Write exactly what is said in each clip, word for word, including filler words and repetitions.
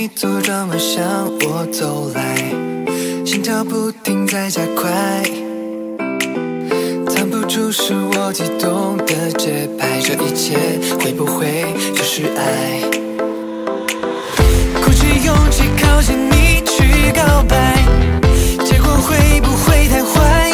你左转弯向我走来，心跳不停在加快，藏不住是我激动的节拍，这一切会不会就是爱？鼓起勇气靠近你去告白，结果会不会太坏？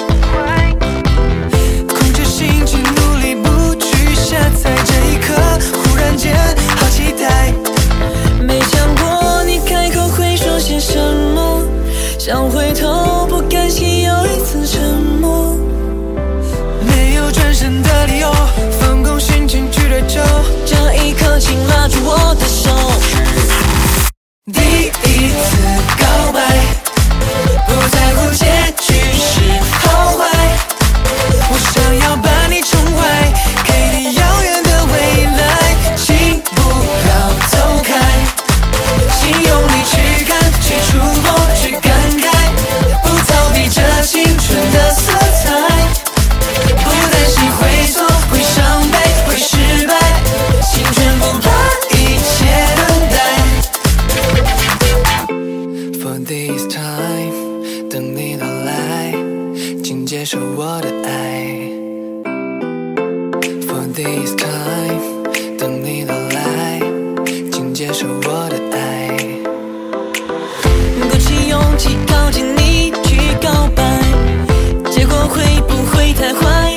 控制心情努力不去下载，这一刻忽然间好期待。 没想过你开口会说些什么，想回头不甘心又一次沉默， 没有转身的理由，放空心情去对酒， 这一刻请拉住我的手。 第一次告白，不在乎结局是好坏，我想要把你宠坏，给你遥远的未来，请不要走开，请用力去看，去触摸，去感慨，不逃避这青春的色彩，不担心会错，会伤悲，会失败，请全部把一切等待。For this time， 等你到来，请接受我的爱。For this time， 等你到来，请接受我的爱。 鼓起勇气靠近你去告白，结果会不会太坏？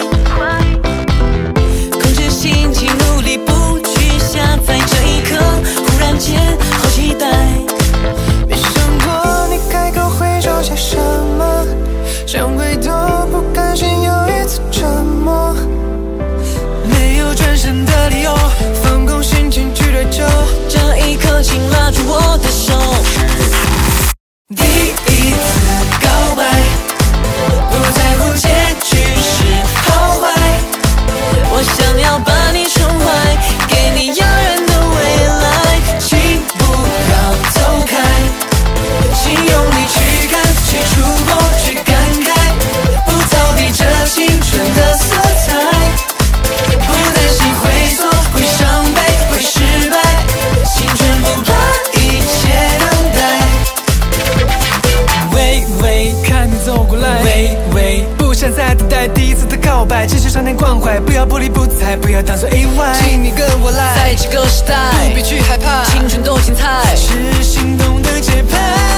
控制心情努力不去下载，这一刻忽然间好期待。 没想过你开口会说些什么，想回头不甘心又一次沉默，没有转身的理由，放空心情去对酒， 这一刻请拉住我的手。 第一次告白，不在乎结局是好坏， 我想要把你宠坏，给你遥远的未来， 请不要走开，请用力去看，去触摸，去感慨，不逃避这青春的色彩，不担心会错，会伤悲，会失败，请全部把一切等待。 喂喂，看你走过来，喂喂，不想再等待第一次的告白，继续少年关怀，不要不理不睬，不要当作意外， 请你跟我来， 在这个时代， 不必去害怕， 青春多精彩， 是心动的节拍。